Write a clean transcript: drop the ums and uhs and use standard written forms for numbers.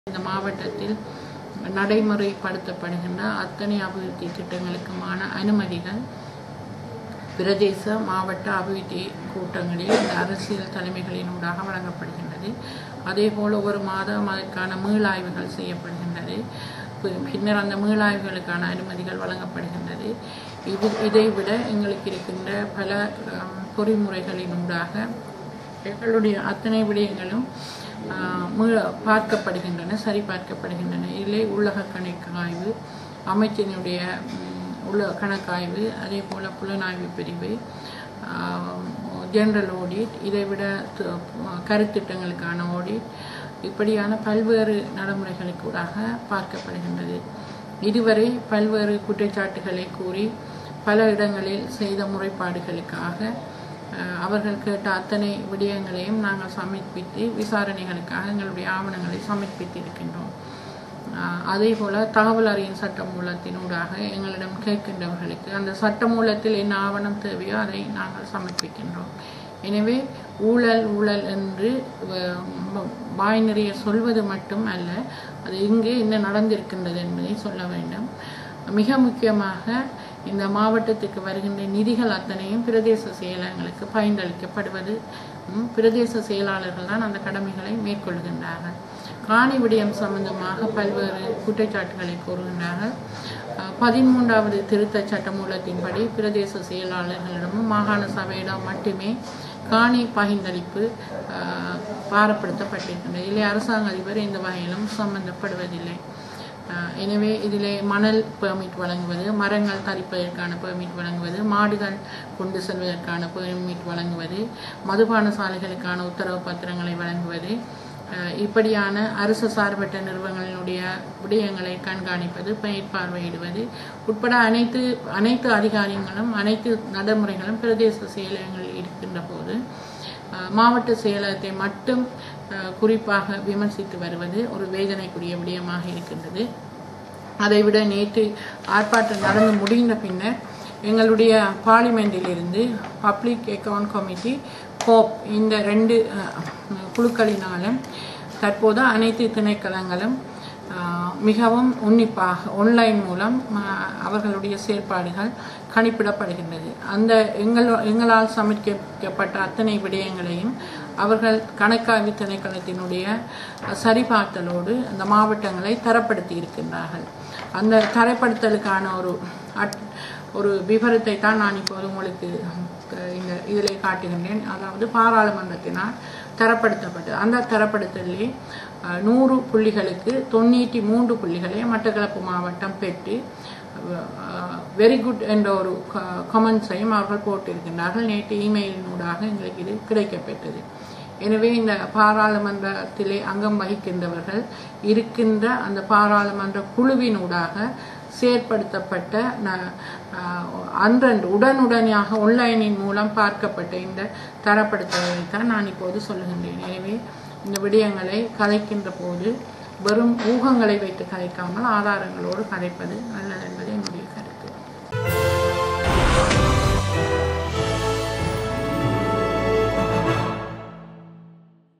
இந்த மாவட்டத்தில் நடைமுறைப்படுத்தப்படுகின்ற அத்தனை அபிவிருத்தி திட்டங்களுக்குமான அனுமதிகள் பிரதேச மாவட்ட அபிவிருத்தி கூட்டங்களில் இந்த அரசியல் தலைமைகளினூடாக வழங்கப்படுகின்றது. அதேபோல் ஒவ்வொரு மாதம் அதற்கான மீளாய்வுகள் செய்யப்படுகின்றது. பின்னர் அந்த மீளாய்வுகளுக்கான அனுமதிகள் வழங்கப்படுகின்றது. இதைவிட எங்களுக்கு இருக்கின்ற பல பொறிமுறைகளினூடாக எங்களுடைய அத்தனை விடயங்களும் பார்க்கப்படுகின்றன, சரிபார்க்கப்படுகின்றன. இதிலே உள்ளக கணக்காய்வு, அமைச்சினுடைய கணக்காய்வு, அதே போல் புலனாய்வு பிரிவு, ஜெனரல் ஆடிட், இதைவிட கருத்திட்டங்களுக்கான ஆடிட், இப்படியான பல்வேறு நடைமுறைகளுக்கூடாக பார்க்கப்படுகின்றது. இதுவரை பல்வேறு குற்றச்சாட்டுகளை கூறி பல இடங்களில் செய்த முறைப்பாடுகளுக்காக அவர்கள் கேட்ட அத்தனை விடயங்களையும் நாங்கள் சமர்ப்பித்து விசாரணைகளுக்காக எங்களுடைய ஆவணங்களை சமர்ப்பித்திருக்கின்றோம். அதே போல் தகவல் அறியும் சட்டமூலத்தினூடாக எங்களிடம் கேட்கின்றவர்களுக்கு அந்த சட்டமூலத்தில் என்ன ஆவணம் தேவையோ அதை நாங்கள் சமர்ப்பிக்கின்றோம். எனவே ஊழல் என்று வாய் நிறைய சொல்வது மட்டும் அல்ல, அது இங்கு என்ன நடந்திருக்கின்றது என்பதை சொல்ல வேண்டும். மிக முக்கியமாக இந்த மாவட்டத்துக்கு வருகின்ற நிதிகள் அத்தனையும் பிரதேச செயலகங்களுக்கு பயனளிக்கப்படுவது பிரதேச செயலாளர்கள் தான் அந்த கடமைகளை மேற்கொள்கின்றார்கள். காணி விடயம் சம்பந்தமாக பல்வேறு குற்றச்சாட்டுகளை கூறுகின்றார்கள். 13வது திருத்த சட்டமூலத்தின்படி பிரதேச செயலாளர்களிடமும் மாகாண சபையிடம் மட்டுமே காணி பகிர்ந்தளிப்பு பாரப்படுத்தப்பட்டிருக்கின்றது. இதிலே அரசாங்க அதிபர் இந்த வகையிலும் சம்பந்தப்படுவதில்லை. எனவே இதிலே மணல் பெர்மிட் வழங்குவது, மரங்கள் தரிப்பதற்கான பெர்மிட் வழங்குவது, மாடுகள் கொண்டு செல்வதற்கான பெர்மிட் வழங்குவது, மதுபான சாலைகளுக்கான உத்தரவு பத்திரங்களை வழங்குவது, இப்படியான அரசு சார்பற்ற நிறுவனங்களினுடைய விடயங்களை கண்காணிப்பது, மேற்பார்வையிடுவது உட்பட அனைத்து அதிகாரிகளும் அனைத்து நடைமுறைகளும் பிரதேச செயலகங்களில் இருக்கின்ற போது மாவட்ட செயலகத்தை மட்டும் குறிப்பாக விமர்சித்து வருவது ஒரு வேதனைக்குரிய விடயமாக இருக்கின்றது. அதைவிட நேற்று ஆர்ப்பாட்டம் நடந்து முடிந்த பின்னர் எங்களுடைய பார்லிமெண்டிலிருந்து பப்ளிக் அக்கவுண்ட் கமிட்டி, கோப், இந்த 2 குழுக்களினாலும் தற்போது அனைத்து திணைக்களங்களும் மிகவும் உன்னிப்பாக ஆன்லைன் மூலம் அவர்களுடைய செயற்பாடுகள் கணிப்பிடப்படுகின்றது. அந்த எங்களால் சமர்ப்பிக்கப்பட்ட அத்தனை விடயங்களையும் அவர்கள் கணக்காய்வு திணைக்களத்தினுடைய சரிபார்த்தலோடு அந்த மாவட்டங்களை தரப்படுத்தி இருக்கின்றார்கள். அந்த தரப்படுத்தலுக்கான ஒரு விவரத்தை தான் நான் இப்போது உங்களுக்கு இதிலே காட்டுகின்றேன். அதாவது பாராளுமன்றத்தினால் தரப்படுத்தப்பட்டது. அந்த தரப்படுத்தலே 100 புள்ளிகளுக்கு 93 புள்ளிகளை மட்டக்களப்பு மாவட்டம் பெற்று வெரி குட் என்ற ஒரு கமெண்ட்ஸையும் அவர்கள் போட்டிருக்கின்றார்கள். நேற்று இமெயிலினூடாக எங்களுக்கு இது கிடைக்கப்பெற்றது. எனவே இந்த பாராளுமன்றத்திலே அங்கம் வகிக்கின்றவர்கள் இருக்கின்ற அந்த பாராளுமன்ற குழுவினூடாக செயற்படுத்தப்பட்ட உடனடியாக ஆன்லைனின் மூலம் பார்க்கப்பட்ட இந்த தரப்படுத்தலை தான் நான் இப்போது சொல்லுகின்றேன். எனவே இந்த விடயங்களை கதைக்கின்ற போது வெறும் ஊகங்களை வைத்து கதைக்காமல் ஆதாரங்களோடு கதைப்பது நல்லது என்பதை